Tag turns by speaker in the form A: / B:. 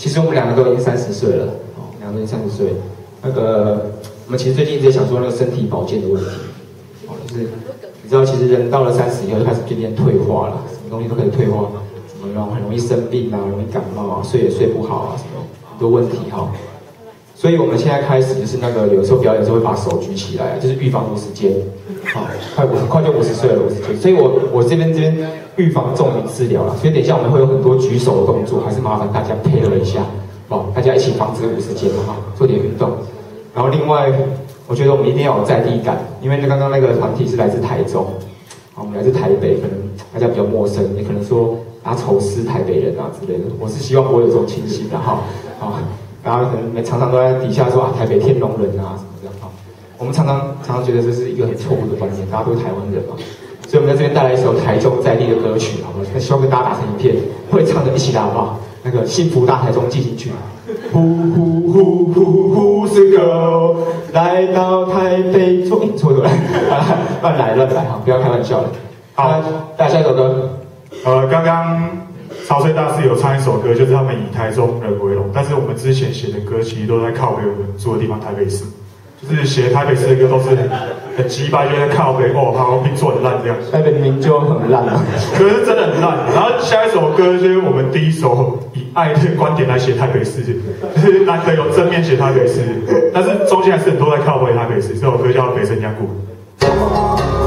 A: 其实我们两个都已经30岁了，哦，两个人30岁。那个，我们其实最近一直在想说那个身体保健的问题，哦，就是你知道，其实人到了30以后就开始渐渐退化了，什么东西都可以退化，什么然后很容易生病啊，容易感冒啊，睡也睡不好啊，什么很多问题哈。所以我们现在开始就是那个有时候表演的时候会把手举起来，就是预防50肩，好，快就50岁了50肩，所以我这边预防重于治疗了，所以等一下我们会有很多举手的动作，还是麻烦大家配合一下，哦，大家一起防止50肩哈，做点运动。然后另外，我觉得我们一定要有在地感，因为刚刚那个团体是来自台中，我们来自台北，可能大家比较陌生，也可能说仇视台北人啊之类的。我是希望不会有这种情形的哈，啊，然后可能常常都在底下说台北天龙人啊什么这样哈。我们常常觉得这是一个很错误的观念，大家都是台湾人嘛，所以我们在这边带来一首台中在地的歌曲，好不好？那希望跟大家打成一片，会唱的一起来好不好？那个幸福大台中记进去。呼呼呼呼呼是狗，来到台北错了，乱来哈，不要开玩笑了。好，大家下一首歌。
B: 刚刚曹穗大师有唱一首歌，就是他们以台中人为荣，但是我们之前写的歌其实都在靠北我们住的地方台北市，就是写台北市的歌都是很鸡掰，就在靠北哦，好拼做很烂这样。
A: 台北明就很烂啊，
B: 可是真的很烂。然后下一首歌就是我们第一首以爱的观点来写台北市，就是难得有正面写台北市，但是中间还是很多在靠北台北市。这首歌叫《北城江故》。